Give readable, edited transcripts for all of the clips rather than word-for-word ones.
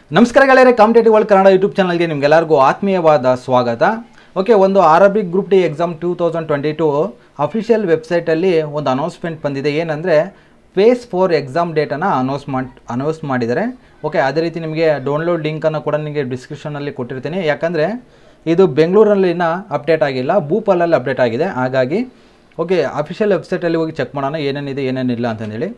ನಮಸ್ಕಾರ ಗೆಳೆಯರೇ, competitive world Kannada YouTube ಚಾನಲ್ಗೆ ನಿಮಗೆಲ್ಲರಿಗೂ ಆತ್ಮೀಯವಾದ ಸ್ವಾಗತ. ಓಕೆ, ಒಂದು RRB group D exam 2022 official ವೆಬ್ಸೈಟಲ್ಲಿ ಒಂದು ಅನೌನ್ಸ್ಮೆಂಟ್ ಬಂದಿದೆ. ಏನಂದರೆ ಫೇಸ್ 4 ಎಕ್ಸಾಮ್ ಡೇಟನ್ನು ಅನೌನ್ಸ್ ಮಾಡಿದ್ದಾರೆ. ಓಕೆ, ಅದೇ ರೀತಿ ನಿಮಗೆ ಡೌನ್ಲೋಡ್ ಲಿಂಕನ್ನು ಕೂಡ ನಿಮಗೆ ಡಿಸ್ಕ್ರಿಪ್ಷನಲ್ಲಿ ಕೊಟ್ಟಿರ್ತೀನಿ. ಯಾಕಂದರೆ ಇದು ಬೆಂಗಳೂರಲ್ಲಿನ ಅಪ್ಡೇಟ್ ಆಗಿಲ್ಲ, ಭೂಪಾಲಲ್ಲಿ ಅಪ್ಡೇಟ್ ಆಗಿದೆ. ಹಾಗಾಗಿ ಓಕೆ, ಅಫಿಷಿಯಲ್ ವೆಬ್ಸೈಟಲ್ಲಿ ಹೋಗಿ ಚೆಕ್ ಮಾಡೋಣ ಏನೇನಿದೆ ಏನೇನಿಲ್ಲ ಅಂತಂದೇಳಿ.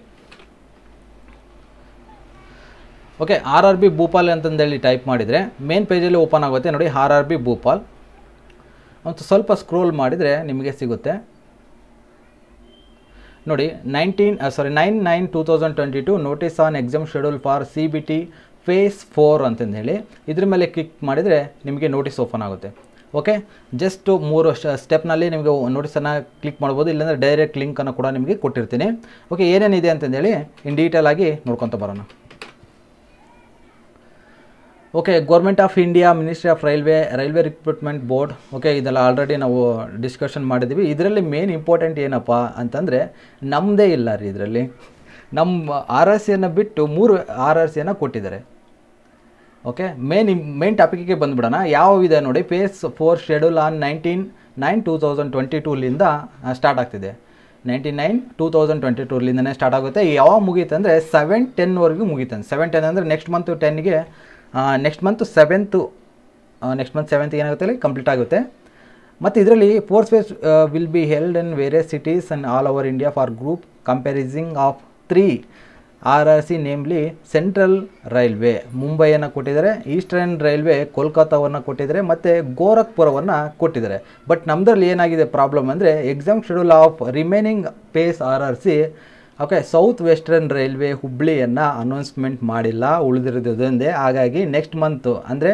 ಓಕೆ, RRB ಭೂಪಾಲ್ ಅಂತಂದೇಳಿ ಟೈಪ್ ಮಾಡಿದರೆ ಮೇನ್ ಪೇಜಲ್ಲಿ ಓಪನ್ ಆಗುತ್ತೆ ನೋಡಿ. RRB ಭೂಪಾಲ್ ಒಂದು ಸ್ವಲ್ಪ ಸ್ಕ್ರೋಲ್ ಮಾಡಿದರೆ ನಿಮಗೆ ಸಿಗುತ್ತೆ ನೋಡಿ. 9/9/2022 notice on exam schedule for CBT phase 4 ಅಂತಂದೇಳಿ ಇದ್ರ ಮೇಲೆ ಕ್ಲಿಕ್ ಮಾಡಿದರೆ ನಿಮಗೆ ನೋಟಿಸ್ ಓಪನ್ ಆಗುತ್ತೆ. ಓಕೆ, ಜಸ್ಟ್ 3 ಸ್ಟೆಪ್ನಲ್ಲಿ ನಿಮಗೆ ನೋಟಿಸನ್ನು ಕ್ಲಿಕ್ ಮಾಡ್ಬೋದು, ಇಲ್ಲಾಂದರೆ ಡೈರೆಕ್ಟ್ ಲಿಂಕನ್ನು ಕೂಡ ನಿಮಗೆ ಕೊಟ್ಟಿರ್ತೀನಿ. ಓಕೆ, ಏನೇನಿದೆ ಅಂತಂದೇಳಿ ಇನ್ ಡೀಟೇಲ್ ಆಗಿ ನೋಡ್ಕೊತ ಬರೋಣ. Okay, government of India, ministry of railway recruitment board. Okay, ಇದೆಲ್ಲ ಆಲ್ರೆಡಿ ನಾವು ಡಿಸ್ಕಷನ್ ಮಾಡಿದ್ದೀವಿ. ಇದರಲ್ಲಿ ಮೇನ್ ಇಂಪಾರ್ಟೆಂಟ್ ಏನಪ್ಪ ಅಂತಂದರೆ ನಮ್ಮದೇ ಇಲ್ಲ ರೀ. ಇದರಲ್ಲಿ ನಮ್ಮ RRCಯನ್ನು ಬಿಟ್ಟು 3 RRCಯನ್ನು ಕೊಟ್ಟಿದ್ದಾರೆ. ಓಕೆ, ಮೇನ್ ಟಾಪಿಕ್ಗೆ ಬಂದುಬಿಡೋಣ. ಯಾವಿದೆ ನೋಡಿ. ಫೇಸ್ 4 ಶೆಡ್ಯೂಲ್ ಆನ್ 19/9/2022ಲಿಂದ ಸ್ಟಾರ್ಟ್ ಆಗ್ತಿದೆ. 19/9/2022ಲಿಂದನೇ ಸ್ಟಾರ್ಟ್ ಆಗುತ್ತೆ. ಯಾವಾಗ ಮುಗೀತು ಅಂದರೆ 7/10ವರೆಗೂ ಮುಗೀತಾನೆ. 7/10 ಅಂದರೆ ನೆಕ್ಸ್ಟ್ ಮಂತ್ 10ಗೆ, ನೆಕ್ಸ್ಟ್ ಮಂತ್ 7th ಏನಾಗುತ್ತೆ ಕಂಪ್ಲೀಟ್ ಆಗುತ್ತೆ. ಮತ್ತು ಇದರಲ್ಲಿ 4th phase will be held in various cities and all over India for group comprising of 3 RRC, namely central railway ಮುಂಬೈಯನ್ನು ಕೊಟ್ಟಿದ್ದಾರೆ, ಈಸ್ಟರ್ನ್ ರೈಲ್ವೆ ಕೋಲ್ಕತ್ತಾವನ್ನು ಕೊಟ್ಟಿದ್ದಾರೆ, ಮತ್ತು ಗೋರಖ್ಪುರವನ್ನು ಕೊಟ್ಟಿದ್ದಾರೆ. ಬಟ್ ನಮ್ಮದ್ರಲ್ಲಿ ಏನಾಗಿದೆ ಪ್ರಾಬ್ಲಮ್ ಅಂದರೆ exam schedule of remaining phase RRC. Okay, south western railway ಹುಬ್ಳಿಯನ್ನು announcement ಮಾಡಿಲ್ಲ, ಉಳಿದಿರೋದೊಂದೇ. ಹಾಗಾಗಿ ನೆಕ್ಸ್ಟ್ ಮಂತು ಅಂದರೆ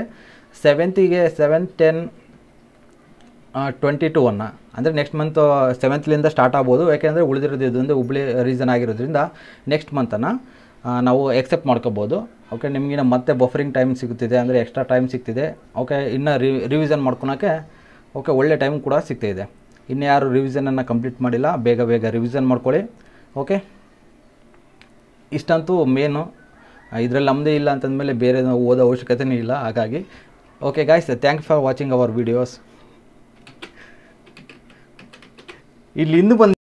7/10/22 ಅಂದರೆ ನೆಕ್ಸ್ಟ್ ಮಂತ್ 7th ಸ್ಟಾರ್ಟ್ ಆಗ್ಬೋದು. ಯಾಕೆಂದರೆ ಉಳಿದಿರೋದು ಇದೊಂದು ಹುಬ್ಳಿ ರೀಸನ್ ಆಗಿರೋದ್ರಿಂದ ನೆಕ್ಸ್ಟ್ ಮಂತನ್ನು ನಾವು ಎಕ್ಸೆಪ್ಟ್ ಮಾಡ್ಕೋಬೋದು. ಓಕೆ, ನಿಮಗಿನ ಮತ್ತೆ ಬಫರಿಂಗ್ ಟೈಮ್ ಸಿಗುತ್ತಿದೆ, ಅಂದರೆ ಎಕ್ಸ್ಟ್ರಾ ಟೈಮ್ ಸಿಗ್ತಿದೆ. ಓಕೆ, ಇನ್ನು ರಿವಿಷನ್ ಮಾಡ್ಕೊಳಕ್ಕೆ ಓಕೆ ಒಳ್ಳೆ ಟೈಮ್ ಕೂಡ ಸಿಗ್ತಾಯಿದೆ. ಇನ್ನು ಯಾರು ರಿವಿಷನನ್ನು ಕಂಪ್ಲೀಟ್ ಮಾಡಿಲ್ಲ, ಬೇಗ ರಿವಿಷನ್ ಮಾಡ್ಕೊಳ್ಳಿ. ಓಕೆ, ಇಷ್ಟಂತೂ ಮೇನು. ಇದರಲ್ಲಿ ನಮ್ಮದೇ ಇಲ್ಲ ಅಂತಂದಮೇಲೆ ಬೇರೆ ಓದೋ ಅವಶ್ಯಕತೆಯೂ ಇಲ್ಲ. ಹಾಗಾಗಿ okay guys, thanks for watching our videos. ಇಲ್ಲಿ ಬಂದು